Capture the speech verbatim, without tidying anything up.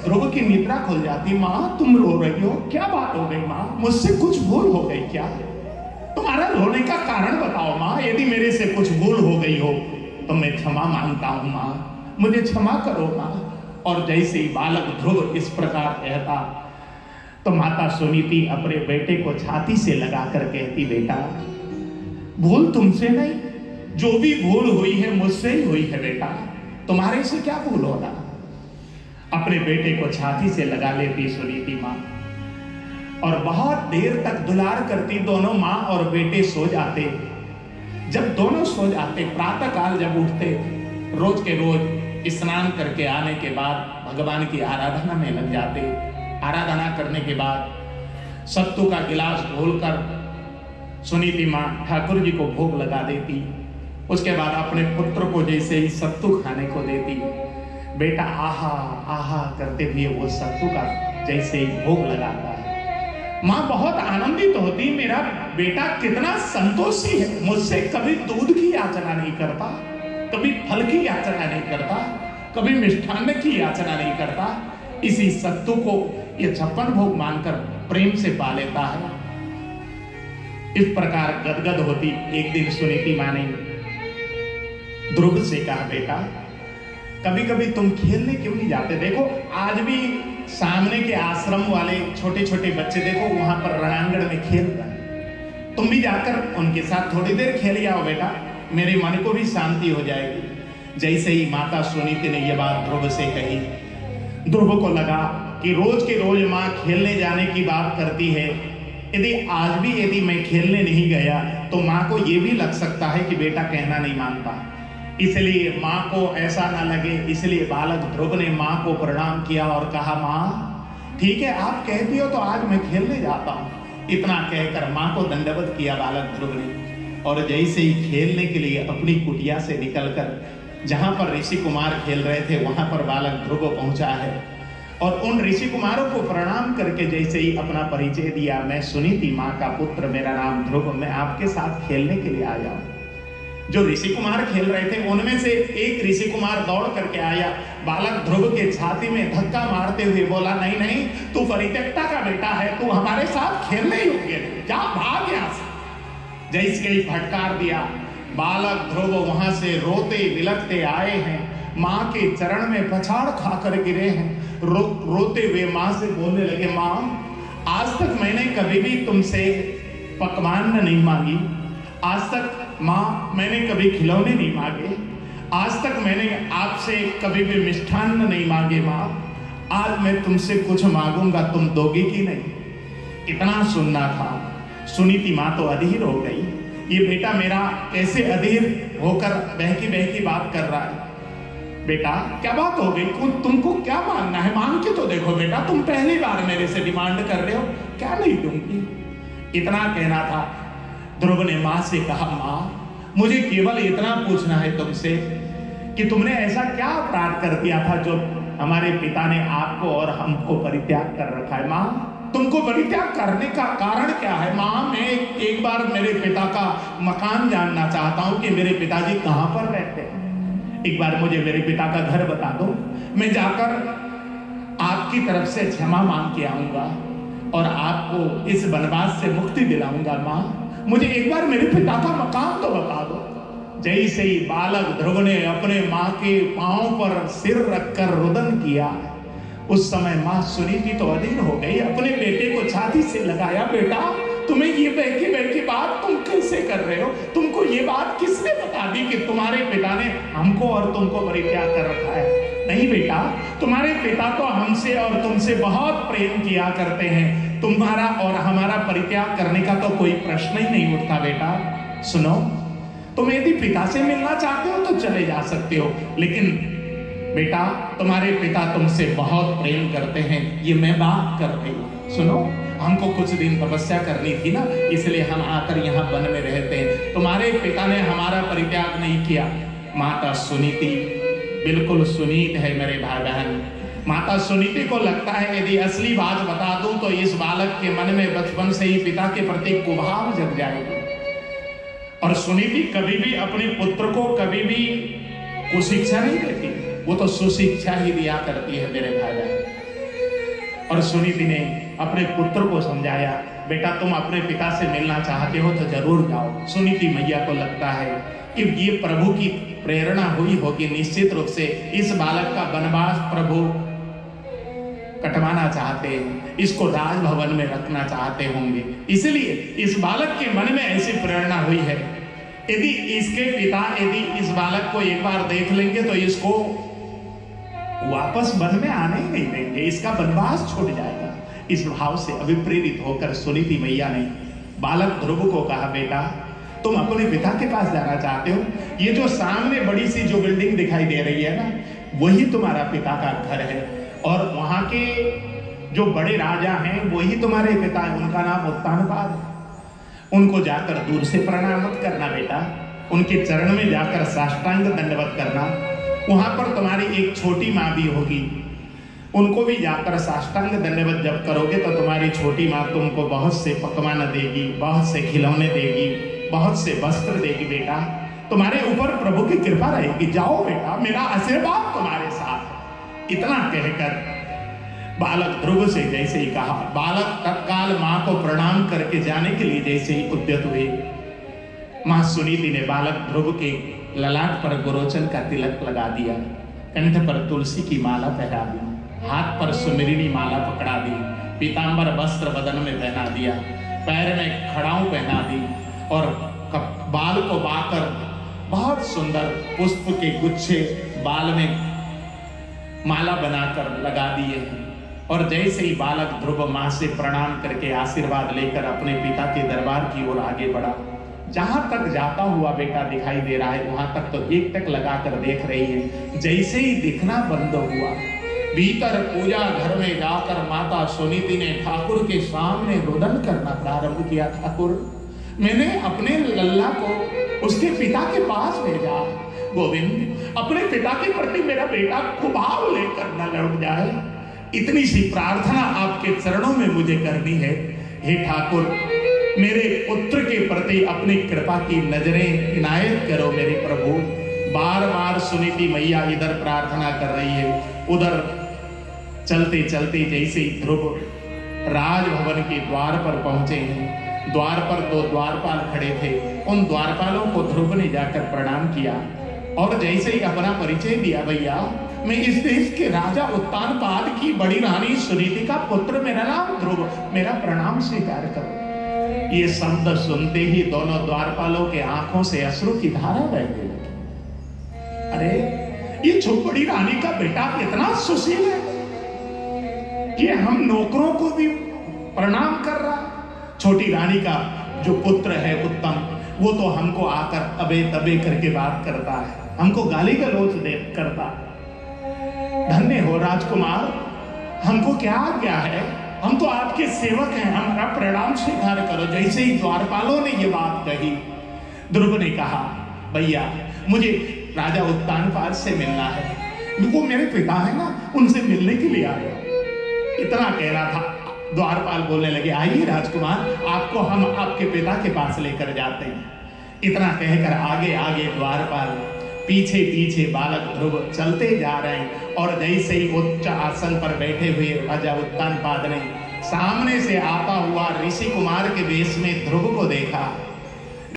ध्रुव की निद्रा खुल जाती। माँ तुम रो रही हो, क्या बात हो गई माँ? मुझसे कुछ भूल हो गई क्या? तुम्हारा रोने का कारण बताओ माँ। यदि मेरे से कुछ भूल हो गई हो तो मैं क्षमा मांगता हूँ माँ, मुझे क्षमा करो माँ। और जैसे ही बालक ध्रुव इस प्रकार कहता तो माता सुनीति अपने बेटे को छाती से लगाकर कहती, बेटा भूल तुमसे नहीं, जो भी भूल हुई है मुझसे ही हुई है बेटा, तुम्हारे से क्या भूल होना। अपने बेटे को छाती से लगा लेती सुनीति माँ और बहुत देर तक दुलार करती। दोनों माँ और बेटे सो जाते। जब दोनों सो जाते, प्रातः काल जब उठते, रोज के रोज स्नान करके आने के बाद भगवान की आराधना में लग जाते। आराधना करने के बाद सत्तू का गिलास घोलकर सुनीति माँ ठाकुर जी को भोग लगा देती। उसके बाद अपने पुत्र को जैसे ही सत्तू खाने को देती, बेटा आहा आहा करते हुए वो सत्तू का जैसे ही भोग लगाता है, माँ बहुत आनंदित होती। मेरा बेटा कितना संतोषी है, मुझसे कभी दूध की याचना नहीं करता, कभी फल की याचना नहीं करता, कभी मिष्ठान्न की याचना नहीं करता। इसी सत्तू को ये छप्पन भोग मानकर प्रेम से पा लेता है। इस प्रकार गदगद होती। एक दिन सुनीति माँ ने ध्रुव से कहा, बेटा कभी कभी तुम खेलने क्यों नहीं जाते? देखो आज भी सामने के आश्रम वाले छोटे छोटे बच्चे देखो वहां पर रणांगण में खेल रहे हैं, तुम भी जाकर उनके साथ थोड़ी देर खेल आओ बेटा, मेरे मन को भी शांति हो जाएगी। जैसे ही माता सुनीति ने यह बात ध्रुव से कही, ध्रुव को लगा कि रोज के रोज माँ खेलने जाने की बात करती है, यदि आज भी यदि मैं खेलने नहीं गया तो माँ को यह भी लग सकता है कि बेटा कहना नहीं मानता। इसलिए माँ को ऐसा ना लगे, इसलिए बालक ध्रुव ने माँ को प्रणाम किया और कहा, माँ ठीक है आप कहती हो तो आज मैं खेलने जाता हूँ। इतना कहकर माँ को दंडवत किया बालक ध्रुव ने और जैसे ही खेलने के लिए अपनी कुटिया से निकलकर जहां पर ऋषि कुमार खेल रहे थे वहां पर बालक ध्रुव पहुंचा है और उन ऋषि कुमारों को प्रणाम करके जैसे ही अपना परिचय दिया, मैं सुनीति माँ का पुत्र, मेरा नाम ध्रुव, मैं आपके साथ खेलने के लिए आया हूँ। जो ऋषि कुमार खेल रहे थे उनमें से एक ऋषि कुमार दौड़ करके आया, बालक ध्रुव के छाती में धक्का मारते हुए बोला, नहीं नहीं तू परित्यक्ता का बेटा है, तू हमारे साथ खेलने योग्य नहीं, जा भाग यहाँ से। जैसे ही फटकार दिया, बालक ध्रुव वहां से रोते बिलखते आए हैं, माँ के चरण में पछाड़ खाकर गिरे हैं। रो, रोते हुए माँ से बोलने लगे, माँ आज तक मैंने कभी भी तुमसे पकवान नहीं मांगी, आज तक माँ मैंने कभी खिलौने नहीं मांगे, आज तक मैंने आपसे कभी भी मिष्ठान्न नहीं मांगे। माँ आज मैं तुमसे कुछ मांगूंगा, तुम दोगी कि नहीं? इतना सुनना था। सुनीति माँ तो अधीर हो गई, ये बेटा मेरा कैसे अधीर होकर बहकी बहकी बात कर रहा है। बेटा क्या बात हो गई, तुमको क्या मांगना है? मांग के तो देखो बेटा, तुम पहली बार मेरे से डिमांड कर रहे हो, क्या नहीं दूंगी? इतना कहना था। ध्रुव ने माँ से कहा, माँ मुझे केवल इतना पूछना है तुमसे कि तुमने ऐसा क्या अपराध कर दिया था जो हमारे पिता ने आपको और हमको परित्याग कर रखा है? माँ तुमको परित्याग करने का कारण क्या है? माँ मैं एक बार मेरे पिता का मकान जानना चाहता हूँ कि मेरे पिताजी कहाँ पर रहते हैं, एक बार मुझे मेरे पिता का घर बता दो, मैं जाकर आपकी तरफ से क्षमा मांग के आऊंगा और आपको इस वनवास से मुक्ति दिलाऊंगा। माँ मुझे एक बार मेरे पिता का मकान तो बता दो। जैसे ही बालक ध्रुव ने अपने माँ के पांव पर सिर रखकर रुदन किया, उस समय माँ सुनीति तो अधीर हो गई, अपने बेटे को छाती से लगाया, बेटा तुम्हें ये बहकी बहकी बात तुम कैसे कर रहे हो? तुमको ये बात किसने बता दी कि तुम्हारे पिता ने हमको और तुमको परित्याग कर रखा है? नहीं बेटा, तुम्हारे पिता तो हमसे और तुमसे बहुत प्रेम किया करते हैं, तुम्हारा और हमारा परित्याग करने का तो कोई प्रश्न ही नहीं उठता। बेटा सुनो, तुम यदि पिता से मिलना चाहते हो तो चले जा सकते हो, लेकिन बेटा तुम्हारे पिता तुमसे बहुत प्रेम करते हैं, ये मैं बात कर रही हूँ। सुनो, हमको कुछ दिन तपस्या करनी थी ना, इसलिए हम आकर यहाँ वन में रहते हैं, तुम्हारे पिता ने हमारा परित्याग नहीं किया। माता सुनीति बिल्कुल सुनीत है मेरे भाई बहन। माता सुनीति को लगता है यदि असली बात बता दूं तो इस बालक के मन में बचपन से ही पिता के प्रति कुभाव जग जाएगी। और सुनीति कभी भी अपने पुत्र को कभी भी कुशिक्षा नहीं देती, वो तो सुशिक्षा ही दिया करती है मेरे भाई बहन। और सुनीति ने अपने पुत्र को समझाया, बेटा तुम अपने पिता से मिलना चाहते हो तो जरूर जाओ। सुनीति मैया को लगता है कि ये प्रभु की प्रेरणा हुई होगी, निश्चित रूप से इस बालक का वनवास प्रभु कटवाना चाहते हैं, इसको राजभवन में रखना चाहते होंगे, इसलिए इस बालक के मन में ऐसी प्रेरणा हुई है। यदि इसके पिता यदि इस बालक को एक बार देख लेंगे तो इसको वापस वन में आने ही नहीं देंगे, इसका वनवास छूट जाएगा। इस भाव से अभिप्रेरित होकर सुनीति मैया ने बालक ध्रुव को कहा, बेटा तुम अपने पिता के पास जाना चाहते हो, ये जो सामने बड़ी सी जो बिल्डिंग दिखाई दे रही है ना, वही तुम्हारा पिता का घर है, और वहां के जो बड़े राजा हैं वही तुम्हारे पिता हैं, उनका नाम उत्तानपाद है। उनको जाकर दूर से प्रणाम मत करना बेटा, उनके चरण में जाकर साष्टांग दंडवत करना। वहां पर तुम्हारी एक छोटी माँ भी होगी, उनको भी जाकर साष्टांग दंडवत जब करोगे तो तुम्हारी छोटी माँ तुमको बहुत से पकवान देगी, बहुत से खिलौने देगी, बहुत से वस्त्र देगी। बेटा तुम्हारे ऊपर प्रभु की कृपा रहेगी, जाओ बेटा, मेरा आशीर्वाद तुम्हारे साथ। इतना कहकर बालक ध्रुव से जैसे ही कहा, बालक तत्काल माँ को प्रणाम करके जाने के लिए जैसे ही उद्यत हुए, माँ सुनीति ने बालक ध्रुव के ललाट पर गोरोचन का तिलक लगा दिया, कंठ पर तुलसी की माला पहना दी, हाथ पर सुमिरिनी माला पकड़ा दी, पीतांबर वस्त्र बदन में पहना दिया, पैर में खड़ाऊ पहना दी, और बाल को बाकर बहुत सुंदर पुष्प के गुच्छे बाल में माला बनाकर लगा दिए हैं। और जैसे ही बालक ध्रुव मां से प्रणाम करके आशीर्वाद लेकर अपने पिता के दरबार की ओर आगे बढ़ा, जहां तक जाता हुआ बेटा दिखाई दे रहा है वहां तक तो एक टक लगाकर देख रही है। जैसे ही दिखना बंद हुआ, भीतर पूजा घर में जाकर माता सुनीति ने ठाकुर के सामने रुदन करना प्रारंभ किया। ठाकुर, मैंने अपने लल्ला को उसके पिता के पास भेजा, गोविंद अपने पिता के प्रति मेरा बेटा कुभाव लेकर न लौट जाए, इतनी सी प्रार्थना आपके चरणों में मुझे करनी है। हे ठाकुर, मेरे पुत्र के प्रति अपनी कृपा की नजरें इनायत करो मेरे प्रभु। बार बार सुनीति मैया इधर प्रार्थना कर रही है, उधर चलते चलते जैसे ही ध्रुव राजभवन के द्वार पर पहुंचे हैं, द्वार पर दो द्वारपाल खड़े थे, उन द्वारपालों को ध्रुव ने जाकर प्रणाम किया और जैसे ही अपना परिचय दिया, भैया मैं इस देश के राजा उत्तानपाद की बड़ी रानी सुनीति का पुत्र, मेरा नाम ध्रुव, मेरा प्रणाम स्वीकार करो। ये शब्द सुनते ही दोनों द्वारपालों के आंखों से अश्रु की धारा बहने लगी। अरे ये बड़ी रानी का बेटा इतना सुशील है कि हम नौकरों को भी प्रणाम कर रहा। छोटी रानी का जो पुत्र है उत्तम, वो तो हमको आकर अबे तबे करके बात करता है, हमको गाली गलौज दे करता। धन्य हो राजकुमार, हमको क्या आज्ञा है, हम तो आपके सेवक हैं, हमारा प्रणाम स्वीकार करो। जैसे ही द्वारपालों ने ये बात कही, ध्रुव ने कहा, भैया मुझे राजा उत्तानपाद से मिलना है, वो मेरे पिता है ना, उनसे मिलने के लिए आया। इतना कह रहा था, द्वारपाल बोलने लगे, आइए राजकुमार, आपको हम आपके पिता के पास लेकर जाते हैं। इतना कहकर आगे आगे द्वारपाल, पीछे पीछे बालक ध्रुव चलते जा रहे हैं। और जैसे ही उच्च आसन पर बैठे हुए राजा उत्तानपाद ने सामने से आता हुआ ऋषि कुमार के वेश में ध्रुव को देखा,